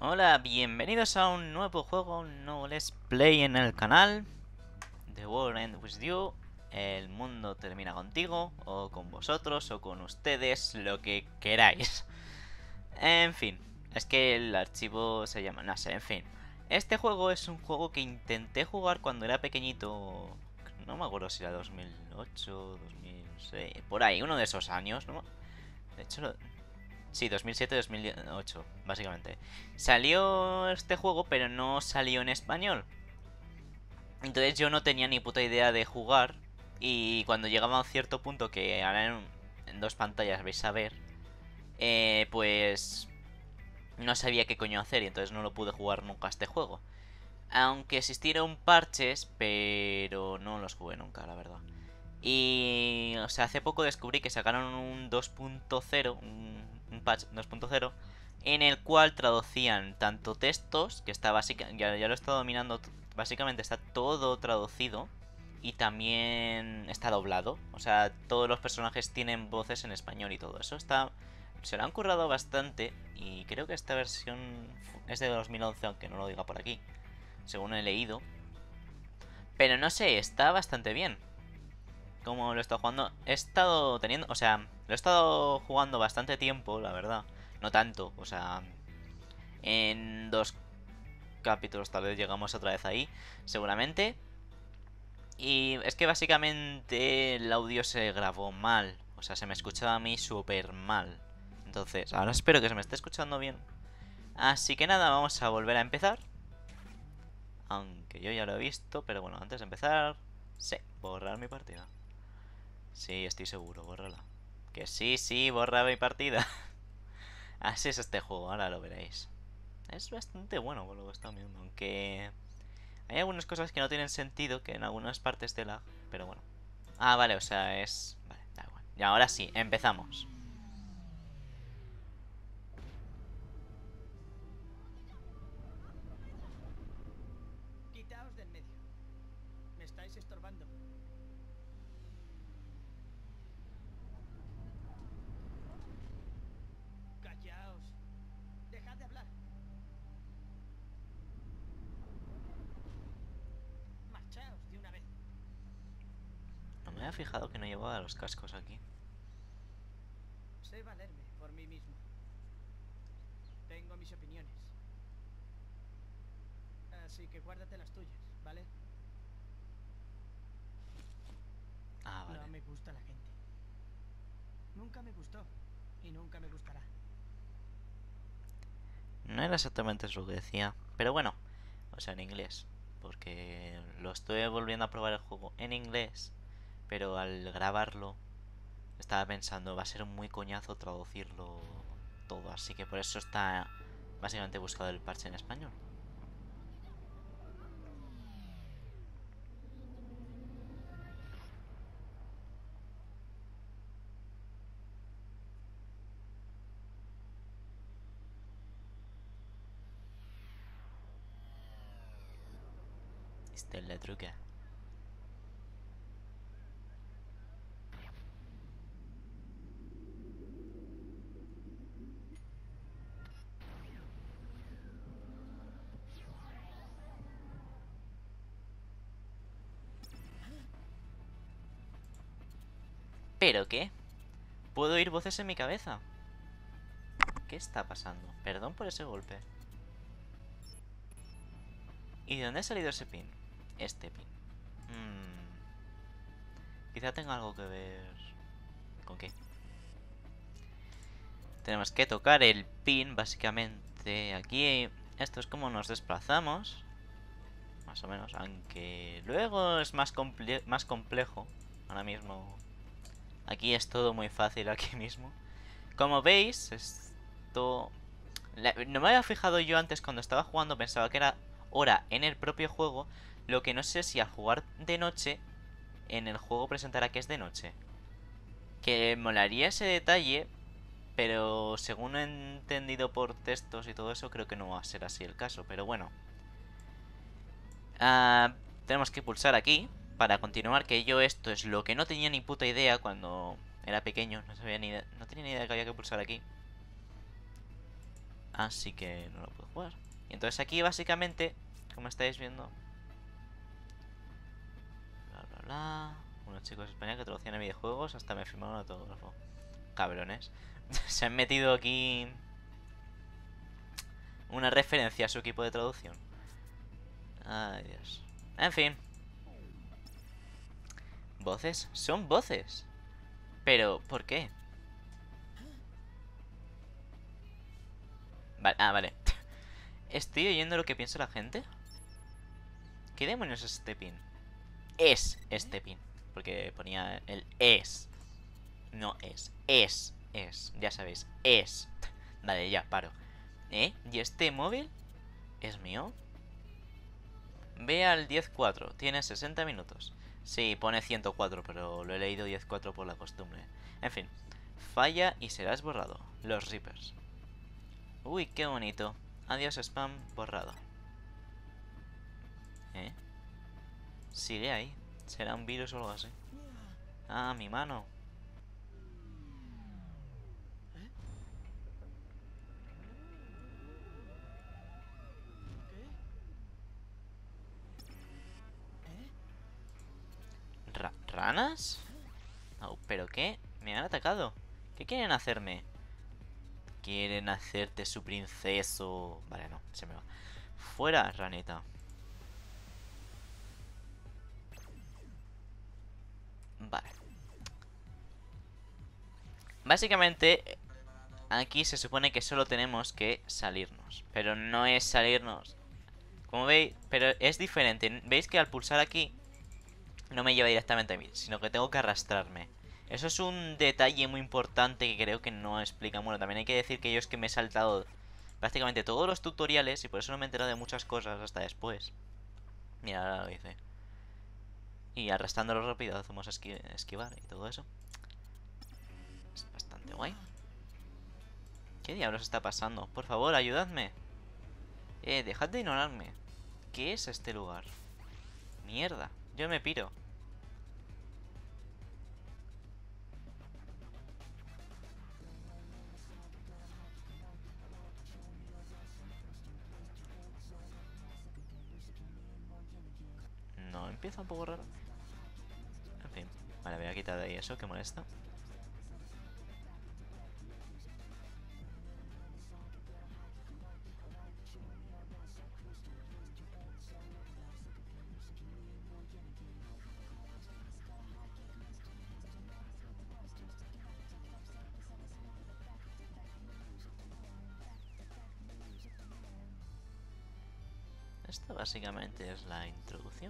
Hola, bienvenidos a un nuevo juego, un nuevo Let's Play en el canal. The World Ends With You. El mundo termina contigo, o con vosotros, o con ustedes, lo que queráis. En fin, es que el archivo se llama, no sé, en fin. Este juego es un juego que intenté jugar cuando era pequeñito. No me acuerdo si era 2008, 2006, por ahí, uno de esos años, ¿no? De hecho, sí, 2007-2008, básicamente. Salió este juego, pero no salió en español. Entonces yo no tenía ni puta idea de jugar. Y cuando llegaba a un cierto punto, que ahora en dos pantallas vais a ver, pues no sabía qué coño hacer y entonces no lo pude jugar nunca a este juego. Aunque existieron parches, pero no los jugué nunca, la verdad. Y, o sea, hace poco descubrí que sacaron un 2.0, un patch 2.0, en el cual traducían tanto textos, que está básicamente, ya lo he estado dominando, básicamente está todo traducido, y también está doblado. O sea, todos los personajes tienen voces en español y todo eso. Se lo han currado bastante, y creo que esta versión es de 2011, aunque no lo diga por aquí, según he leído. Pero no sé, está bastante bien. Como lo he estado jugando, he estado teniendo, o sea, lo he estado jugando bastante tiempo, la verdad. No tanto, o sea, en dos capítulos tal vez llegamos otra vez ahí, seguramente. Y es que básicamente el audio se grabó mal, o sea, se me escuchaba a mí súper mal. Entonces, ahora espero que se me esté escuchando bien. Así que nada, vamos a volver a empezar. Aunque yo ya lo he visto, pero bueno, antes de empezar, sí, borrar mi partida. Sí, estoy seguro, bórrala. Que sí, sí, borra mi partida. Así es este juego, ahora lo veréis. Es bastante bueno por lo que está viendo, aunque hay algunas cosas que no tienen sentido, que en algunas partes de lag, pero bueno. Ah, vale, o sea, es... Vale, da igual. Y ahora sí, empezamos. Quitaos del medio. Me estáis estorbando. Callaos. Dejad de hablar. Marchaos de una vez. No me había fijado que no llevaba los cascos aquí. Sé valerme por mí mismo. Tengo mis opiniones. Así que guárdate las tuyas, ¿vale? Ah, vale. No me gusta la gente. Nunca me gustó. Y nunca me gustará. No era exactamente eso lo que decía, pero bueno, o sea, en inglés. Porque lo estoy volviendo a probar el juego en inglés, pero al grabarlo estaba pensando, va a ser muy coñazo traducirlo todo, así que por eso está básicamente buscado el parche en español. Esta es la truca. ¿Pero qué? ¿Puedo oír voces en mi cabeza? ¿Qué está pasando? Perdón por ese golpe. ¿Y de dónde ha salido ese pin? Este pin. Quizá tenga algo que ver... ¿Con qué? Tenemos que tocar el pin, básicamente. Aquí, esto es como nos desplazamos. Más o menos, aunque luego es más complejo. Ahora mismo... Aquí es todo muy fácil, aquí mismo. Como veis, esto... No me había fijado yo antes cuando estaba jugando, pensaba que era hora en el propio juego. Lo que no sé si al jugar de noche, en el juego presentará que es de noche. Que molaría ese detalle, pero según he entendido por textos y todo eso, creo que no va a ser así el caso. Pero bueno. Ah, tenemos que pulsar aquí para continuar, que yo esto es lo que no tenía ni puta idea cuando era pequeño. No sabía no tenía ni idea que había que pulsar aquí. Así que no lo puedo jugar. Y entonces aquí básicamente, como estáis viendo, bla bla bla, unos chicos españoles que traducían a videojuegos, hasta me firmaron un autógrafo. Cabrones. Se han metido aquí una referencia a su equipo de traducción. Ay, Dios. En fin. Voces. Son voces. Pero, ¿por qué? Vale, vale. ¿Estoy oyendo lo que piensa la gente? ¿Qué demonios es este pin? Es este pin. Porque ponía el es. No es. Es. Ya sabéis. Es. Vale, ya, paro. ¿Y este móvil? ¿Es mío? Ve al 10.4. Tiene 60 minutos. Sí, pone 104, pero lo he leído 10.4 por la costumbre. En fin. Falla y serás borrado. Los Reapers. Uy, qué bonito. Adiós spam borrado. Sigue ahí. ¿Será un virus o algo así? Ah, mi mano. ¿Ranas? Oh, ¿pero qué? Me han atacado. ¿Qué quieren hacerme? Quieren hacerte su princeso. Vale, no, se me va. Fuera, ranita. Vale. Básicamente, aquí se supone que solo tenemos que salirnos. Pero no es salirnos. Como veis, pero es diferente. Veis que al pulsar aquí no me lleva directamente a mí, sino que tengo que arrastrarme. Eso es un detalle muy importante que creo que no explican. Bueno, también hay que decir que yo es que me he saltado prácticamente todos los tutoriales y por eso no me he enterado de muchas cosas hasta después. Mira, ahora lo dice. Y arrastrándolo rápido hacemos esquivar y todo eso. Es bastante guay. ¿Qué diablos está pasando? Por favor, ayudadme. Dejad de ignorarme. ¿Qué es este lugar? Mierda, yo me piro. No, empieza un poco raro. En fin, vale, voy a quitar de ahí eso que molesta. Esta básicamente es la introducción.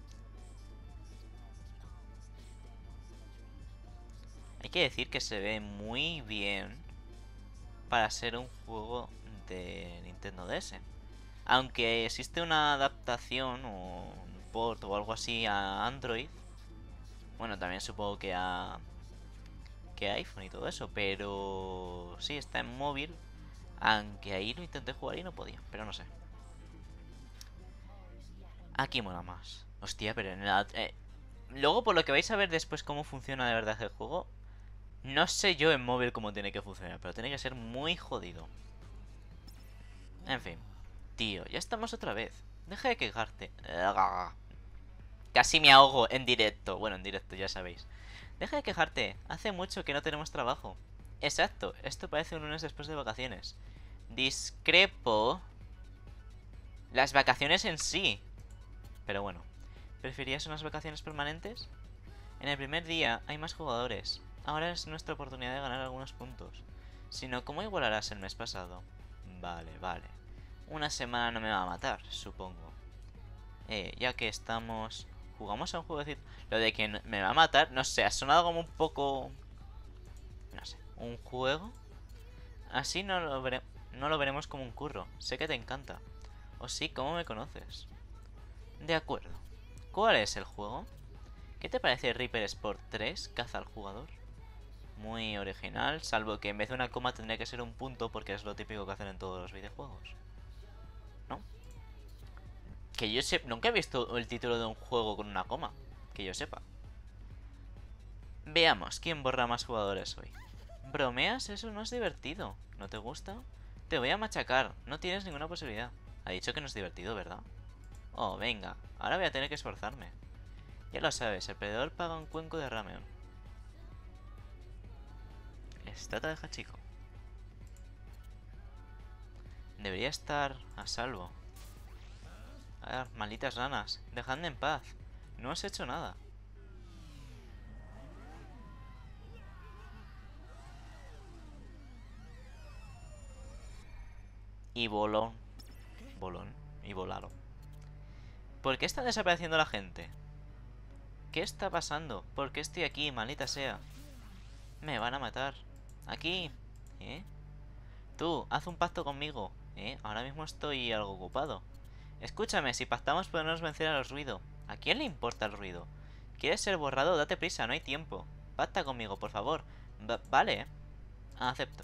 Hay que decir que se ve muy bien para ser un juego de Nintendo DS. Aunque existe una adaptación o un port o algo así a Android. Bueno, también supongo que a iPhone y todo eso, pero sí, está en móvil. Aunque ahí lo intenté jugar y no podía, pero no sé. Aquí mola más. Hostia, pero en la... luego por lo que vais a ver después cómo funciona de verdad el juego, no sé yo en móvil cómo tiene que funcionar, pero tiene que ser muy jodido. En fin. Tío, ya estamos otra vez. Deja de quejarte. Casi me ahogo en directo. Bueno, en directo, ya sabéis. Deja de quejarte. Hace mucho que no tenemos trabajo. Exacto, esto parece un lunes después de vacaciones. Discrepo. Las vacaciones en sí. Pero bueno. ¿Preferirías unas vacaciones permanentes? En el primer día hay más jugadores. Ahora es nuestra oportunidad de ganar algunos puntos. Si no, ¿cómo igualarás el mes pasado? Vale, vale. Una semana no me va a matar, supongo. Ya que estamos... ¿Jugamos a un jueguecito? Lo de que me va a matar, no sé, ha sonado como un poco... No sé, ¿un juego? Así no lo veremos como un curro. Sé que te encanta. ¿O sí? ¿Cómo me conoces? De acuerdo. ¿Cuál es el juego? ¿Qué te parece Reaper Sport 3? Caza al jugador. Muy original, salvo que en vez de una coma tendría que ser un punto porque es lo típico que hacen en todos los videojuegos. ¿No? Que yo sepa, nunca he visto el título de un juego con una coma. Que yo sepa. Veamos, ¿quién borra más jugadores hoy? ¿Bromeas? Eso no es divertido. ¿No te gusta? Te voy a machacar. No tienes ninguna posibilidad. Ha dicho que no es divertido, ¿verdad? Oh, venga. Ahora voy a tener que esforzarme. Ya lo sabes, el perdedor paga un cuenco de ramen. Esta te deja chico. Debería estar a salvo. A ver, malditas ranas. Dejadme en paz. No os he hecho nada. Y volón. Volón. Y volaron. ¿Por qué está desapareciendo la gente? ¿Qué está pasando? ¿Por qué estoy aquí, maldita sea? Me van a matar. Aquí. ¿Eh? Tú, haz un pacto conmigo. Ahora mismo estoy algo ocupado. Escúchame, si pactamos podemos vencer a los ruidos. ¿A quién le importa el ruido? ¿Quieres ser borrado? Date prisa, no hay tiempo. Pacta conmigo, por favor. Vale. Acepto.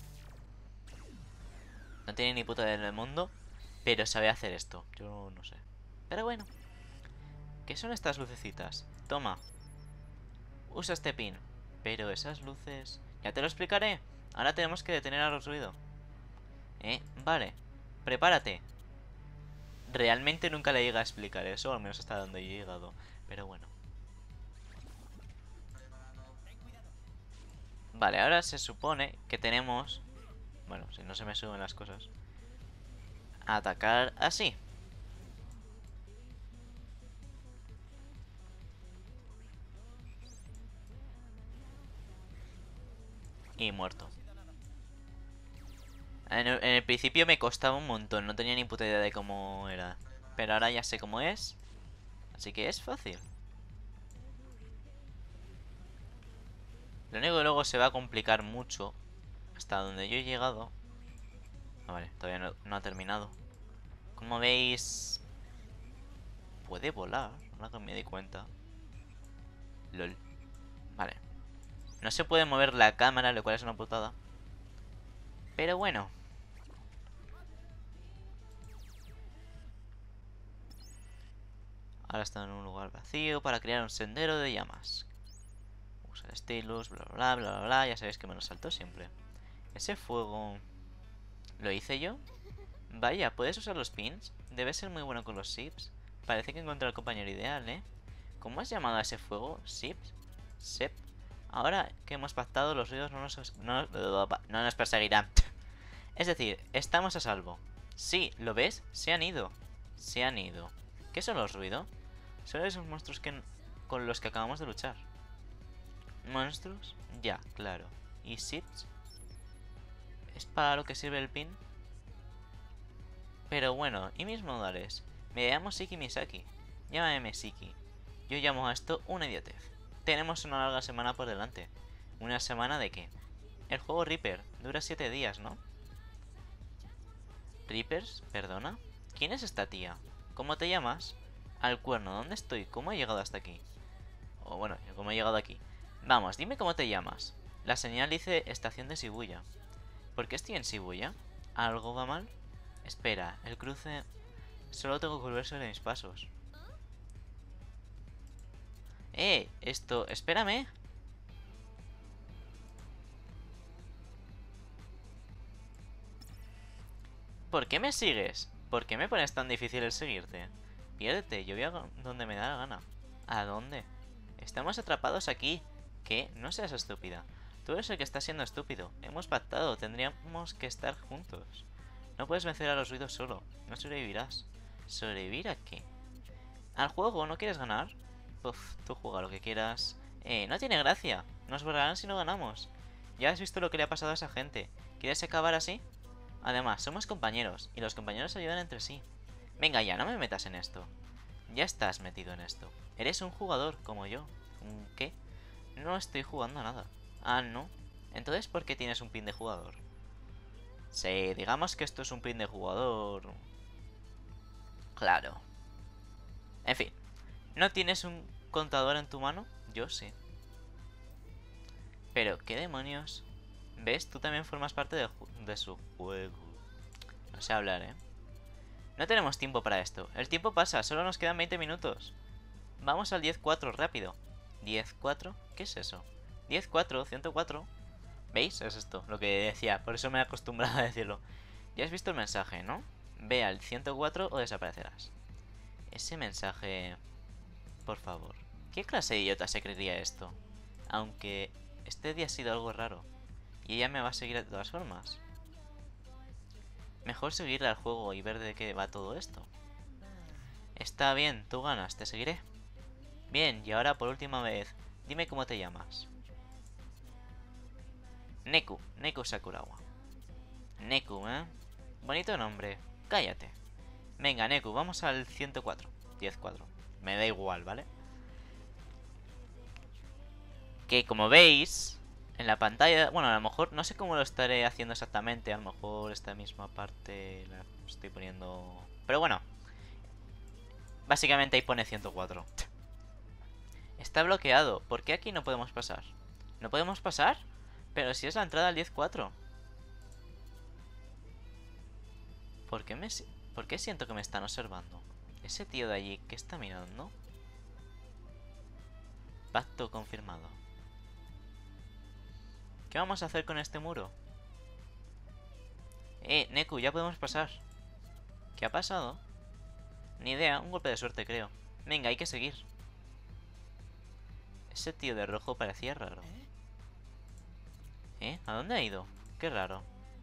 No tiene ni puta idea del mundo, pero sabe hacer esto. Yo no sé. Pero bueno. ¿Qué son estas lucecitas? Toma. Usa este pin. Pero esas luces... Ya te lo explicaré. Ahora tenemos que detener a los ruidos. Vale. Prepárate. Realmente nunca le llega a explicar eso, al menos hasta donde yo he llegado. Pero bueno. Vale, ahora se supone que tenemos... Bueno, si no se me suben las cosas. Atacar así. Y muerto. En el principio me costaba un montón, no tenía ni puta idea de cómo era. Pero ahora ya sé cómo es. Así que es fácil. Lo único que luego se va a complicar mucho. Hasta donde yo he llegado. Vale, todavía no ha terminado. Como veis... Puede volar, ahora que me di cuenta. LOL. Vale. No se puede mover la cámara, lo cual es una putada. Pero bueno. Ahora está en un lugar vacío para crear un sendero de llamas. Usa el stylus, bla bla bla bla bla. Ya sabéis que me lo salto siempre. Ese fuego... ¿Lo hice yo? Vaya, ¿puedes usar los pins? Debes ser muy bueno con los sips. Parece que encontré al compañero ideal, ¿eh? ¿Cómo has llamado a ese fuego? ¿Sips? ¿Sep? Ahora que hemos pactado, los ruidos no nos perseguirán. Es decir, estamos a salvo. Sí, ¿lo ves? Se han ido. Se han ido. ¿Qué son los ruidos? Son esos monstruos con los que acabamos de luchar. ¿Monstruos? Ya, claro. ¿Y sips? ¿Es para lo que sirve el pin? Pero bueno, ¿y mis modales? Me llamo Siki Misaki. Llámame Siki. Yo llamo a esto una idiotez. Tenemos una larga semana por delante. ¿Una semana de qué? El juego Reaper dura 7 días, ¿no? ¿Reapers? ¿Perdona? ¿Quién es esta tía? ¿Cómo te llamas? Al cuerno, ¿dónde estoy? ¿Cómo he llegado hasta aquí? O bueno, ¿cómo he llegado aquí? Vamos, dime cómo te llamas. La señal dice estación de Shibuya. ¿Por qué estoy en Shibuya? ¿Algo va mal? Espera, el cruce... Solo tengo que volver sobre mis pasos. Esto... Espérame. ¿Por qué me sigues? ¿Por qué me pones tan difícil el seguirte? Piérdete, yo voy a donde me da la gana. ¿A dónde? Estamos atrapados aquí. ¿Qué? No seas estúpida. Tú eres el que está siendo estúpido. Hemos pactado, tendríamos que estar juntos. No puedes vencer a los ruidos solo. No sobrevivirás. ¿Sobrevivir a qué? ¿Al juego? ¿No quieres ganar? Puf, tú juega lo que quieras. No tiene gracia. Nos borrarán si no ganamos. Ya has visto lo que le ha pasado a esa gente. ¿Quieres acabar así? Además, somos compañeros, y los compañeros se ayudan entre sí. Venga ya, no me metas en esto. Ya estás metido en esto. Eres un jugador, como yo. ¿Un qué? No estoy jugando a nada. Ah, ¿no? Entonces, ¿por qué tienes un pin de jugador? Sí, digamos que esto es un pin de jugador... Claro. En fin. ¿No tienes un contador en tu mano? Yo sí. Pero, ¿qué demonios? ¿Ves? Tú también formas parte de su juego. No sé hablar, ¿eh? No tenemos tiempo para esto. El tiempo pasa, solo nos quedan 20 minutos. Vamos al 10-4, rápido. ¿10-4? ¿Qué es eso? 10-4, 104. ¿Veis? Es esto, lo que decía. Por eso me he acostumbrado a decirlo. Ya has visto el mensaje, ¿no? Ve al 104 o desaparecerás. Ese mensaje... Por favor. ¿Qué clase de idiota se creería esto? Aunque este día ha sido algo raro. Y ella me va a seguir de todas formas. Mejor seguirle al juego y ver de qué va todo esto. Está bien, tú ganas, te seguiré. Bien, y ahora por última vez, dime cómo te llamas. Neku Sakurawa. Neku, ¿eh? Bonito nombre. Cállate. Venga, Neku, vamos al 104. 104. Me da igual, ¿vale? Que como veis, en la pantalla... Bueno, a lo mejor no sé cómo lo estaré haciendo exactamente. A lo mejor esta misma parte la estoy poniendo... Pero bueno. Básicamente ahí pone 104. Está bloqueado. ¿Por qué aquí no podemos pasar? ¿No podemos pasar? Pero si es la entrada al 104. ¿Por qué siento que me están observando? Ese tío de allí, ¿qué está mirando? Pacto confirmado. ¿Qué vamos a hacer con este muro? Neku, ya podemos pasar. ¿Qué ha pasado? Ni idea, un golpe de suerte creo. Venga, hay que seguir. Ese tío de rojo parecía raro. ¿A dónde ha ido? Qué raro.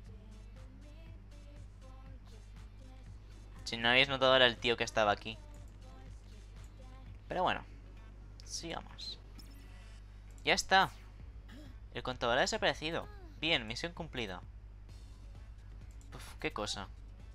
Si no habéis notado era el tío que estaba aquí. Pero bueno, sigamos. Ya está. El contador ha desaparecido. Bien, misión cumplida. Uf, ¿qué cosa?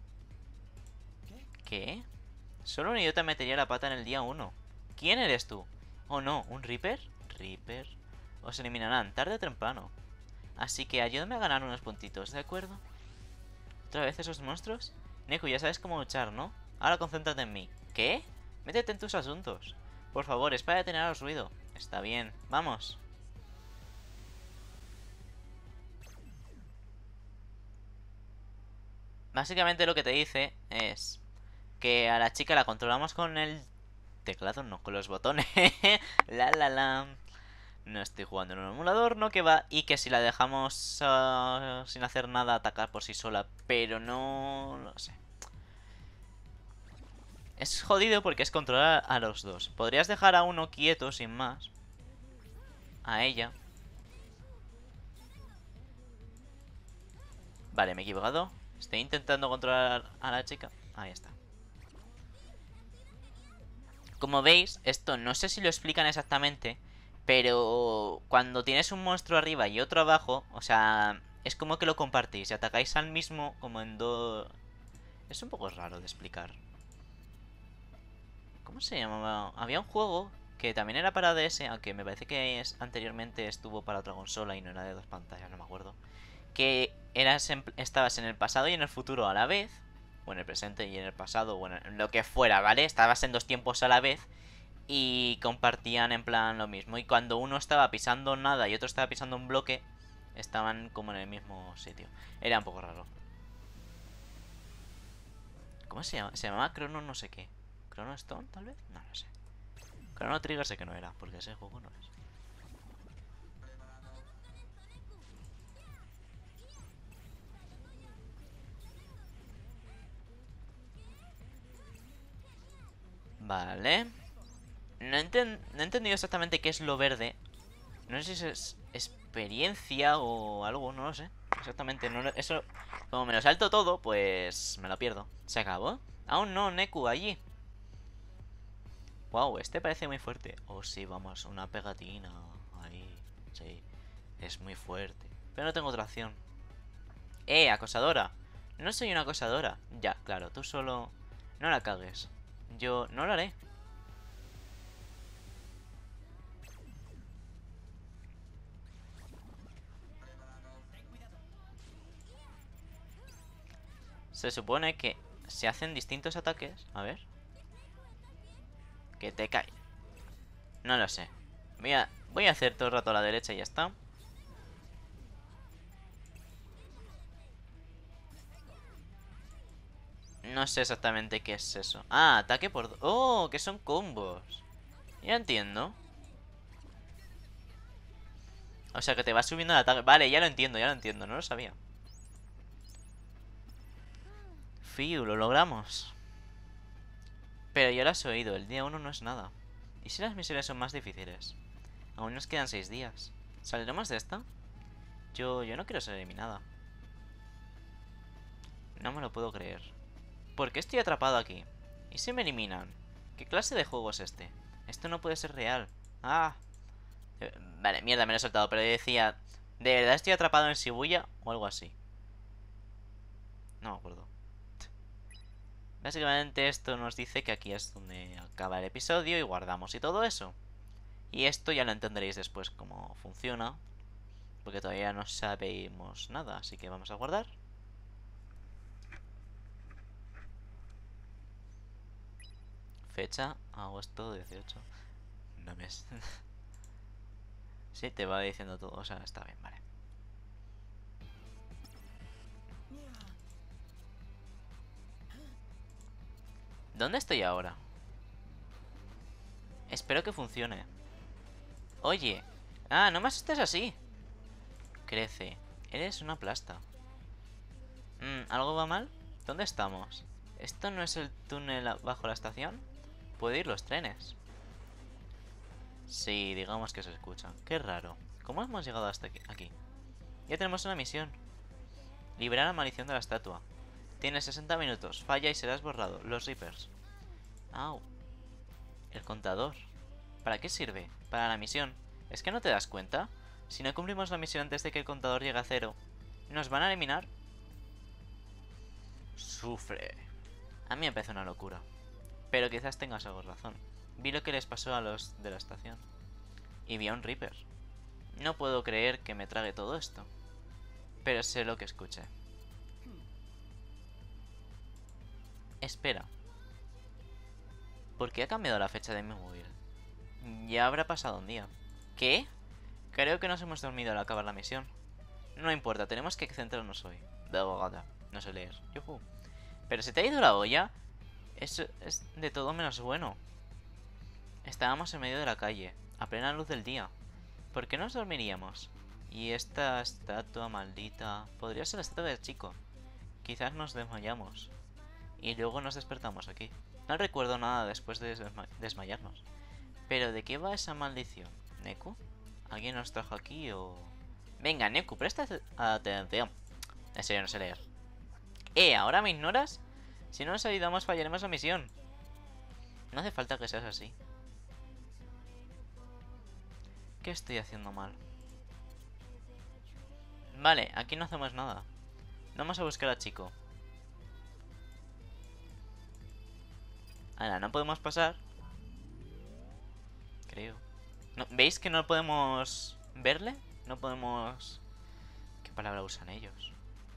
¿Qué? Solo un idiota metería la pata en el día 1. ¿Quién eres tú? Oh no, ¿un Reaper? Reaper. Os eliminarán tarde o temprano. Así que ayúdame a ganar unos puntitos, ¿de acuerdo? ¿Otra vez esos monstruos? Neku, ya sabes cómo luchar, ¿no? Ahora concéntrate en mí. ¿Qué? Métete en tus asuntos. Por favor, es para deteneros ruido. Está bien, vamos. Básicamente lo que te dice es que a la chica la controlamos con el teclado, no, con los botones. La. No estoy jugando en un emulador, no que va. Y que si la dejamos sin hacer nada, atacar por sí sola. Pero no lo sé. Es jodido porque es controlar a los dos. Podrías dejar a uno quieto sin más. A ella. Vale, me he equivocado. Estoy intentando controlar a la chica. Ahí está. Como veis, esto no sé si lo explican exactamente, pero cuando tienes un monstruo arriba y otro abajo, o sea, es como que lo compartís y atacáis al mismo como en dos... Es un poco raro de explicar. ¿Cómo se llamaba? Había un juego que también era para DS, aunque me parece que anteriormente estuvo para otra consola y no era de dos pantallas, no me acuerdo. Que estabas en el pasado y en el futuro a la vez, o en el presente y en el pasado, o en lo que fuera, ¿vale? Estabas en dos tiempos a la vez y compartían en plan lo mismo. Y cuando uno estaba pisando nada y otro estaba pisando un bloque, estaban como en el mismo sitio. Era un poco raro. ¿Cómo se llama? Se llamaba Chrono no sé qué. ¿Chrono Stone, tal vez? No lo sé. Chrono Trigger sé que no era, porque ese juego no es. Vale. No he entendido exactamente qué es lo verde. No sé si es experiencia o algo, no lo sé. Exactamente, no, eso... Como me lo salto todo, pues me lo pierdo. ¿Se acabó? Aún no, Neku, allí. Wow, este parece muy fuerte. Oh, sí, vamos, una pegatina. Ahí, sí. Es muy fuerte. Pero no tengo otra acción. Acosadora. No soy una acosadora. Ya, claro, tú solo... No la cagues. Yo no lo haré. Se supone que se hacen distintos ataques. A ver. Que te cae. No lo sé. Voy a hacer todo el rato a la derecha y ya está. No sé exactamente qué es eso. Ah, ataque por... Oh, que son combos. Ya entiendo. O sea, que te va subiendo el ataque. Vale, ya lo entiendo, no lo sabía. Fiu, lo logramos. Pero ya lo has oído, el día 1 no es nada. ¿Y si las misiones son más difíciles? Aún nos quedan 6 días. ¿Saldremos de esta? Yo no quiero ser eliminada. No me lo puedo creer. ¿Por qué estoy atrapado aquí? ¿Y si me eliminan? ¿Qué clase de juego es este? Esto no puede ser real. Ah. Vale, mierda, me lo he soltado, pero decía... ¿De verdad estoy atrapado en Shibuya? O algo así. No me acuerdo. Básicamente esto nos dice que aquí es donde acaba el episodio y guardamos y todo eso. Y esto ya lo entenderéis después cómo funciona. Porque todavía no sabemos nada, así que vamos a guardar. Fecha, agosto 18. No me... Sí, te va diciendo todo, o sea, está bien, vale. ¿Dónde estoy ahora? Espero que funcione. Oye. Ah, no me asustes así. Crece. Eres una plasta. ¿Algo va mal? ¿Dónde estamos? ¿Esto no es el túnel bajo la estación? ¿Puedo ir los trenes? Sí, digamos que se escucha. Qué raro. ¿Cómo hemos llegado hasta aquí? Ya tenemos una misión. Liberar la maldición de la estatua. Tienes 60 minutos. Falla y serás borrado. Los Reapers. Au. El contador. ¿Para qué sirve? Para la misión. ¿Es que no te das cuenta? Si no cumplimos la misión antes de que el contador llegue a 0, ¿nos van a eliminar? Sufre. A mí me parece una locura. Pero quizás tengas algo razón. Vi lo que les pasó a los de la estación. Y vi a un Reaper. No puedo creer que me trague todo esto. Pero sé lo que escuché. Espera. ¿Por qué ha cambiado la fecha de mi móvil? Ya habrá pasado un día. ¿Qué? Creo que nos hemos dormido al acabar la misión. No importa, tenemos que centrarnos hoy. De abogada. No sé leer. Yuhu. Pero se te ha ido la olla. Eso es de todo menos bueno. Estábamos en medio de la calle, a plena luz del día. ¿Por qué nos dormiríamos? Y esta estatua maldita... Podría ser la estatua del chico. Quizás nos desmayamos. Y luego nos despertamos aquí. No recuerdo nada después de desmayarnos. ¿Pero de qué va esa maldición? ¿Neku? ¿Alguien nos trajo aquí o...? Venga, Neku, presta atención. En serio, no sé leer. ¿Ahora me ignoras? Si no nos ayudamos fallaremos la misión. No hace falta que seas así. ¿Qué estoy haciendo mal? Vale, aquí no hacemos nada. Vamos a buscar a Chico. Ahora, no podemos pasar. Creo. No, ¿veis que no podemos verle? No podemos... ¿Qué palabra usan ellos?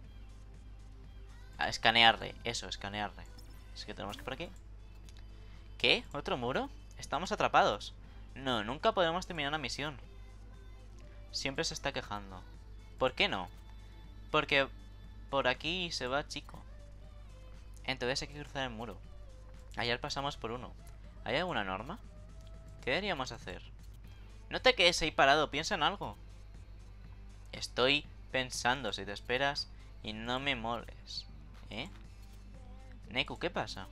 Ah, escanearle. Eso, escanearle. Es que tenemos que por aquí. ¿Qué? ¿Otro muro? Estamos atrapados. No, nunca podemos terminar la misión. Siempre se está quejando. ¿Por qué no? Porque por aquí se va Chico. Entonces hay que cruzar el muro. Ayer pasamos por uno. ¿Hay alguna norma? ¿Qué deberíamos hacer? No te quedes ahí parado, piensa en algo. Estoy pensando, si te esperas y no me moles. ¿Eh? Neku, ¿qué pasa?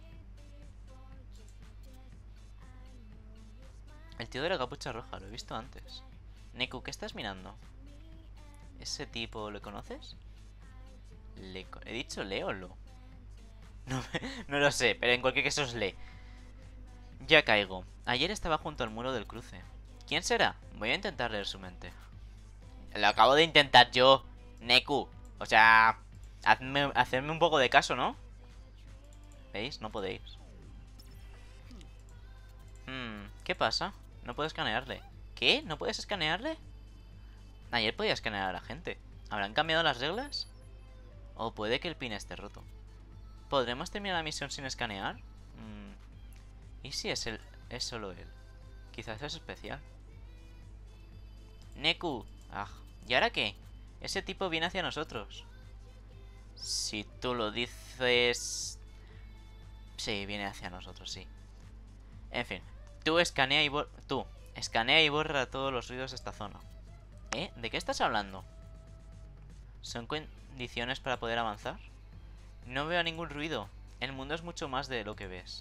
El tío de la capucha roja, lo he visto antes. Neku, ¿qué estás mirando? ¿Ese tipo lo conoces? He dicho Le o Lo. No, no lo sé, pero en cualquier caso es Le. Ya caigo. Ayer estaba junto al muro del cruce. ¿Quién será? Voy a intentar leer su mente. Lo acabo de intentar yo, Neku. O sea, hacedme un poco de caso, ¿no? ¿Veis? No podéis. ¿Qué pasa? No puedo escanearle. ¿Qué? ¿No puedes escanearle? Ayer podía escanear a la gente. ¿Habrán cambiado las reglas? O puede que el pin esté roto. ¿Podremos terminar la misión sin escanear? ¿Y si es solo él? Quizás es especial. Neku. ¿Y ahora qué? Ese tipo viene hacia nosotros. Si tú lo dices... Sí, viene hacia nosotros, sí. En fin. Tú escanea y borra todos los ruidos de esta zona. ¿De qué estás hablando? ¿Son condiciones para poder avanzar? No veo ningún ruido. El mundo es mucho más de lo que ves.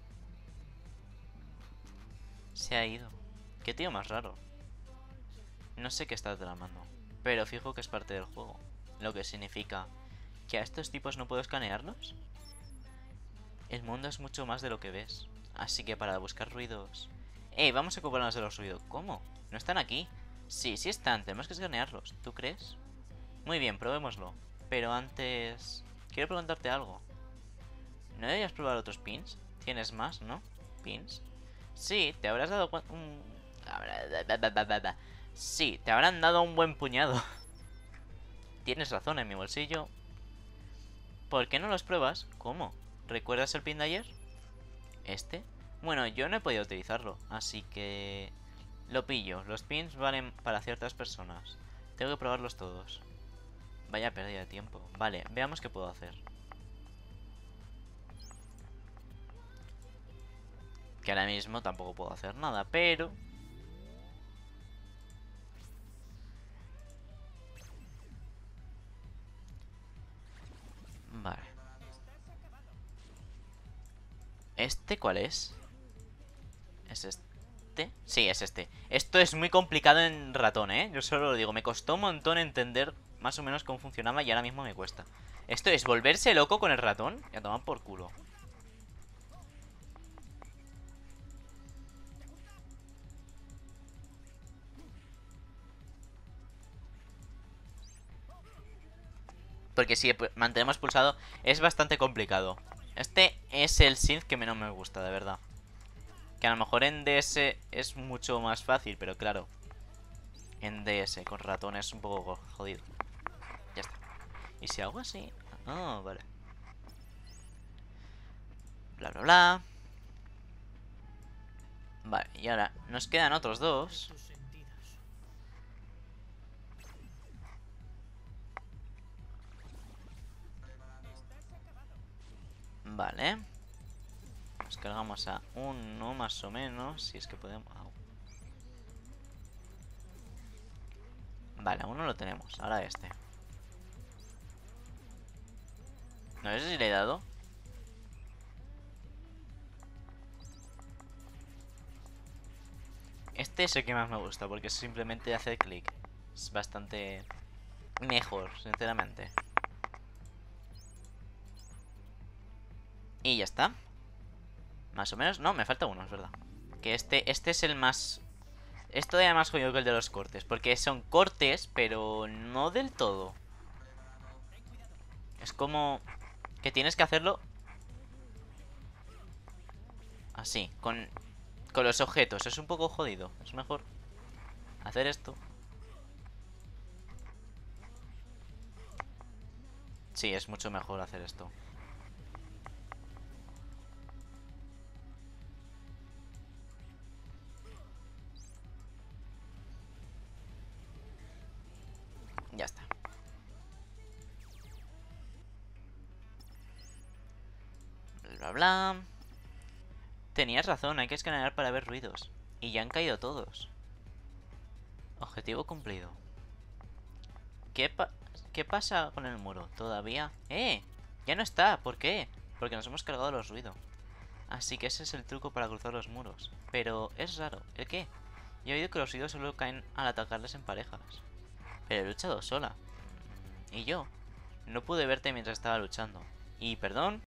Se ha ido. Qué tío más raro. No sé qué está tramando, pero fijo que es parte del juego. Lo que significa que a estos tipos no puedo escanearlos. El mundo es mucho más de lo que ves. Así que para buscar ruidos... vamos a ocuparnos de los ruidos. ¿Cómo? ¿No están aquí? Sí, sí están. Tenemos que escanearlos. ¿Tú crees? Muy bien, probémoslo. Pero antes... quiero preguntarte algo. ¿No deberías probar otros pins? ¿Tienes más, no? ¿Pins? Sí, te habrás dado... Sí, te habrán dado un buen puñado. Tienes razón, en mi bolsillo. ¿Por qué no los pruebas? ¿Cómo? ¿Recuerdas el pin de ayer? ¿Este? Bueno, yo no he podido utilizarlo, así que... lo pillo. Los pins valen para ciertas personas. Tengo que probarlos todos. Vaya pérdida de tiempo. Vale, veamos qué puedo hacer. Que ahora mismo tampoco puedo hacer nada, pero... vale. ¿Este cuál es? ¿Es este? Sí, es este. Esto es muy complicado en ratón, ¿eh? Yo solo lo digo. Me costó un montón entender más o menos cómo funcionaba y ahora mismo me cuesta. ¿Esto es volverse loco con el ratón? Y a tomar por culo. Porque si mantenemos pulsado es bastante complicado. Este es el synth que menos me gusta, de verdad. Que a lo mejor en DS es mucho más fácil, pero claro. En DS con ratón es un poco jodido. Ya está. ¿Y si hago así? Ah, vale. Bla, bla, bla. Vale, y ahora nos quedan otros dos. Vale. Nos cargamos a uno más o menos. Si es que podemos... Vale, a uno lo tenemos. Ahora este. No sé si le he dado. Este es el que más me gusta porque simplemente hace clic. Es bastante mejor, sinceramente. Y ya está. Más o menos. No, me falta uno, es verdad. Que este es el más... es todavía más jodido que el de los cortes. Porque son cortes, pero no del todo. Es como... que tienes que hacerlo... así, con los objetos. Es un poco jodido. Es mejor hacer esto. Sí, es mucho mejor hacer esto. Ya está. Bla, bla. Tenías razón, hay que escanear para ver ruidos. Y ya han caído todos. Objetivo cumplido. ¿Qué pasa con el muro? ¿Todavía? ¡Eh! Ya no está. ¿Por qué? Porque nos hemos cargado los ruidos. Así que ese es el truco para cruzar los muros. Pero es raro. ¿El qué? Yo he oído que los ruidos solo caen al atacarles en parejas. Pero he luchado sola. ¿Y yo? No pude verte mientras estaba luchando. Y perdón,